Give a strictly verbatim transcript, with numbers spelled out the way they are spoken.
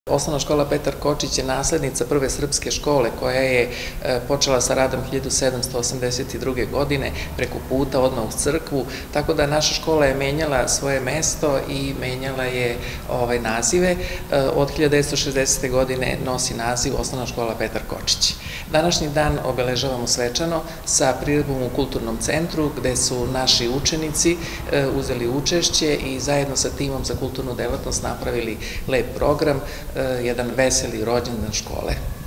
Osnovna škola Petar Kočić je naslednica prve srpske škole koja je počela sa radom hiljadu sedamsto osamdeset druge. godine preko puta odmah uz crkvu, tako da naša škola je menjala svoje mesto i menjala je nazive. Od hiljadu devetsto šezdesete. godine nosi naziv Osnovna škola Petar Kočić. Današnji dan obeležavamo svečano sa priredbom u Kulturnom centru gde su naši učenici uzeli učešće i zajedno sa timom za kulturnu delatnost napravili lep program, jedan veseli rođendan škole.